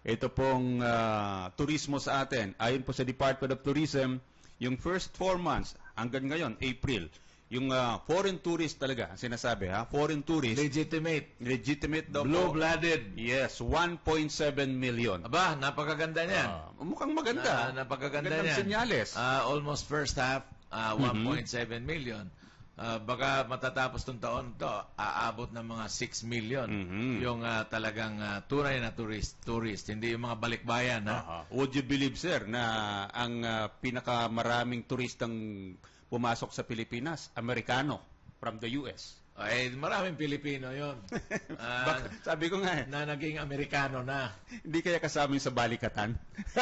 ito pong turismo sa atin. Ayon po sa Department of Tourism, yung first 4 months hanggang ngayon, April, yung foreign tourist talaga, ang sinasabi ha, foreign tourist. Legitimate daw po. Blue-blooded. Yes, 1.7 million. Aba, napakaganda niyan. Mukhang maganda. Napakaganda Magandang niyan. senyales. Almost first half, 1.7 million. Baka matatapos tong taon to, aabot ng mga 6 million. Yung talagang tunay na tourist. Hindi yung mga balikbayan. Would you believe, sir, na ang pinakamaraming turistang pumasok sa Pilipinas, Amerikano from the US? Ay, maraming Pilipino yon. Sabi ko nga na naging Amerikano na. Hindi kaya kasama yung sa balikatan?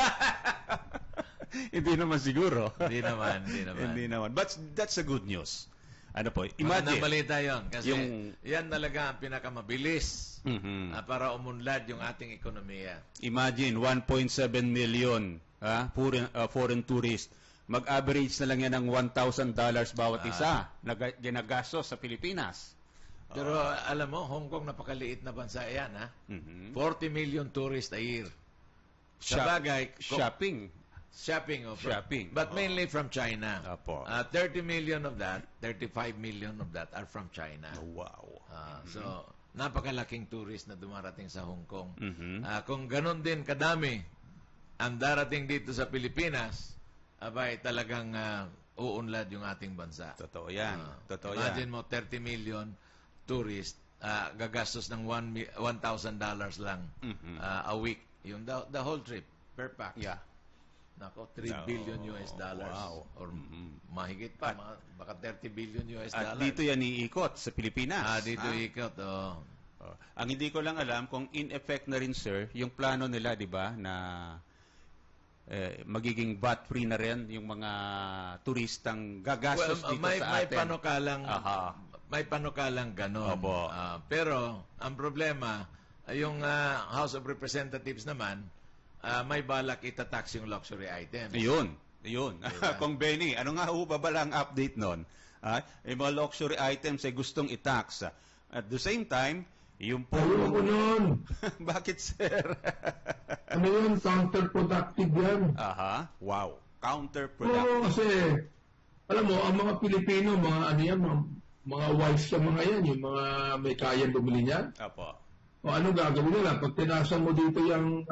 Hindi naman siguro. Hindi naman. But that's a good news. Ano po? Imagine. Magandang balita yun. Kasi yan talaga ang pinakamabilis para umunlad yung ating ekonomiya. Imagine, 1.7 million foreign tourists. Mag-average na lang yan ng $1,000 bawat isa na ginagastos sa Pilipinas. Pero alam mo, Hong Kong napakaliit na bansa yan, ha? 40 million tourists a year. Sabagay, shopping. But mainly from China. 30 million of that, 35 million of that are from China. Wow. So, napakalaking tourist na dumarating sa Hong Kong. Kung ganun din kadami ang darating dito sa Pilipinas, abay talagang uunlad yung ating bansa. Totoo yan. Imagine mo, 30 million tourists, gagastos ng $1,000 lang a week. Yung the whole trip, per pax. Yeah. Nako, $3 billion US dollars. Wow. Or mahigit pa, baka $30 billion US At dollars. dito yan iikot sa Pilipinas. Dito iikot, Ang hindi ko lang alam kung in effect na rin, sir, yung plano nila, di ba, na magiging VAT-free na rin yung mga turistang gagastos dito sa atin. May panukalang ganon. Pero, ang problema, yung House of Representatives naman, may balak itatax yung luxury items. Yun. Kung Benny, ano nga ho ba ang update nun? Yung mga luxury items ay gustong itax. At the same time, yung po... Ayoko nun. Bakit, sir? Ano yun? Counterproductive yan. Wow. Counterproductive. Oo, kasi, alam mo, ang mga Pilipino, mga wise sa mga yan, yung mga may kayang bumili niyan. O ano gagawin nila? Pag tinasan mo dito yung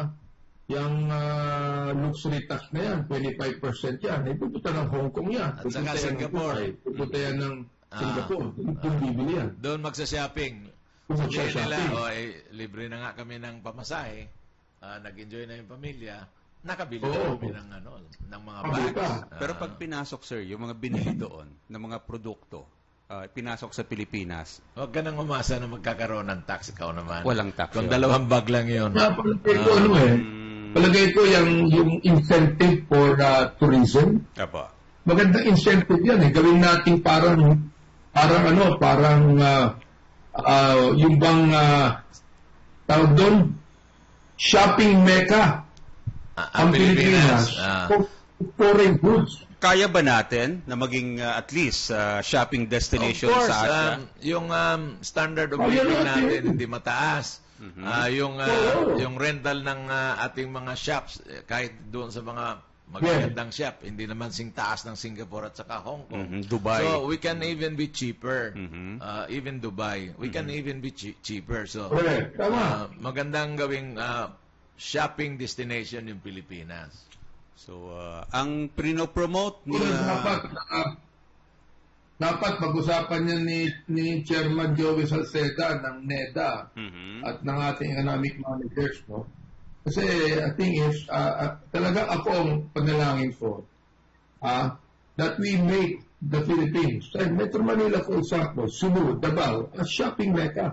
luxury tax na yan, 25% yan, pupunta ng Hong Kong yan. At saka Singapore. Pupunta yan ng Singapore. Yung bibili yan. Doon magsashopping. Sabihin nila, libre na nga kami ng pamasahe, nag-enjoy na yung pamilya, nakabili na kami ng mga bags. Pero pag pinasok, sir, yung mga binili doon, ng mga produkto, pinasok sa Pilipinas. Huwag ka nang umasa na magkakaroon ng tax, ikaw naman. Walang tax. Kung 2 bag lang yun. Palagay ko, palagay ko yung incentive for tourism. Magandang incentive yan. Gawin natin parang yung bang tawag doon, shopping mecca ang Pilipinas for foreign goods. Kaya ba natin na maging at least shopping destination sa Asia? Yung standard of living natin hindi mataas. Yung rental ng ating mga shops, kahit doon sa mga magagandang shop, hindi naman sing taas ng Singapore at saka Hong Kong. Dubai. So, we can even be cheaper. Even Dubai. We can even be cheaper. So, magandang gawing shopping destination yung Pilipinas. So, ang pinopromote ni... Dapat pag-usapan niya ni Chairman Joey Salceda ng NEDA at ng ating economic managers, no? Kasi I think is talagang ako ang panalangin ko that we make the Philippines, like Metro Manila for example, Cebu, Davao, a shopping mecca.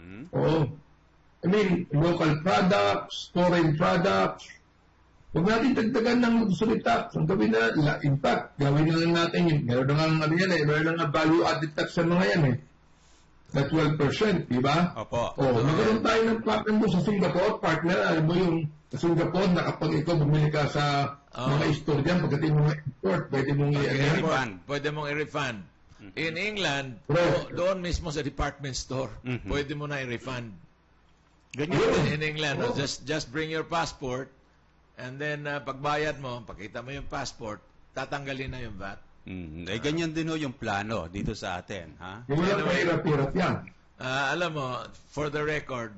I mean, local products, foreign products. Huwag natin dagdagan ng luxury tax. Ang gawin na, in fact, gawin na lang natin yun. Meron na nga meron na value-added tax sa mga yan na 12%, di ba? Magkaroon tayo ng pattern mo sa Singapore, partner. Alam mo yung sa Singapore, na kapag ikaw bumili ka sa mga store dyan, pagdating mo export, pwede mong i-refund. Pwede mong i-refund. In England, doon mismo sa department store, pwede mo na i-refund. Ganyan. In England, just bring your passport, and then pagbayad mo, pakita mo yung passport, tatanggalin na yung VAT. Ganyan din yung plano dito sa atin. Ha? Yung wala mahirap-hirap yan. Alam mo, for the record,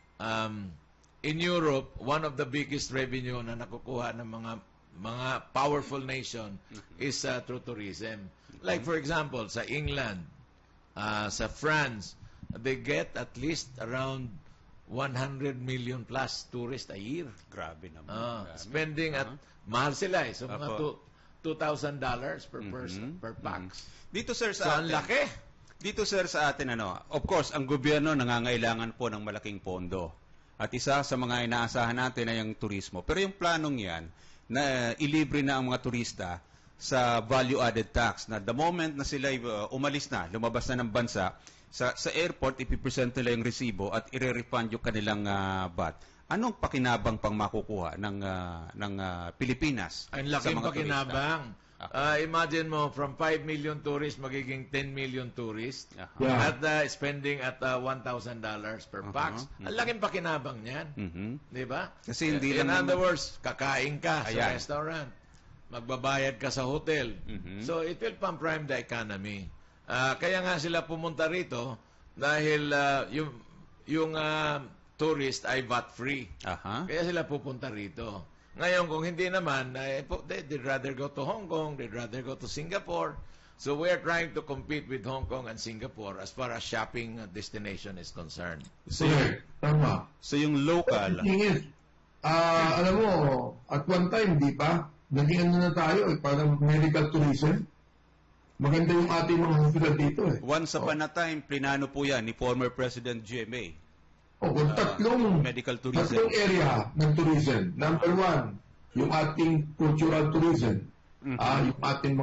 in Europe, one of the biggest revenue na nakukuha ng mga powerful nation is through tourism. Like for example, sa England, sa France, they get at least around 100 million plus tourists a year. Grabe naman. Grabe. Spending at mahal sila so mga $2,000 per person, per pax. Dito sir So sa ang atin. laki. Dito sir sa atin of course, ang gobyerno nangangailangan po ng malaking pondo. At isa sa mga inaasahan natin ay ang turismo. Pero yung planong yan na ilibre na ang mga turista sa value-added tax na the moment na sila umalis na, lumabas na ng bansa, sa airport, ipipresent nila yung resibo at i-refund yung kanilang VAT. Anong pakinabang pang makukuha ng Pilipinas? Ang sa laking mga pakinabang. Imagine mo, from 5 million tourists, magiging 10 million tourists at spending at $1,000 per pax. Ang laking pakinabang niyan. Di ba? Kasi hindi In lang other words, kakain ka sa Ayan. restaurant. Magbabayad ka sa hotel. So it will pump prime the economy. Kaya nga sila pumunta rito dahil yung tourist ay VAT-free. Kaya sila pupunta rito. Ngayon, kung hindi naman, they'd rather go to Hong Kong, they'd rather go to Singapore. So we're trying to compete with Hong Kong and Singapore as far as shopping destination is concerned. Tama. So yung local... The thing is, alam mo, at one time, di ba, naging ano na tayo, parang medical tourism. Maganda yung ating mga hospital dito Once upon a time, plinano po yan ni former President GMA. Tatlong medical tourism. Tatlong area ng tourism. Number one, yung ating cultural tourism. Yung ating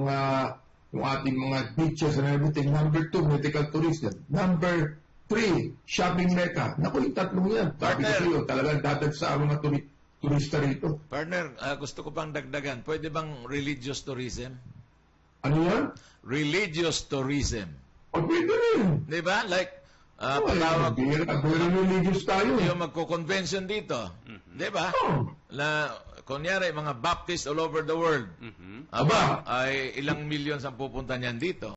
mga beaches and everything. Number two, medical tourism. Number three, shopping mecca. Naku, yung tatlong yan. Sabi ko sa'yo, talagang dadagsa ang mga turista rito. Partner, gusto ko pang dagdagan. Pwede bang religious tourism? Ano yan? Religious tourism. Pwede rin. Di ba? Like, patawag. Very religious tayo. Yung magko-convention dito. Di ba? Na, kunyari, mga Baptist all over the world. Ay ilang millions ang pupunta niyan dito.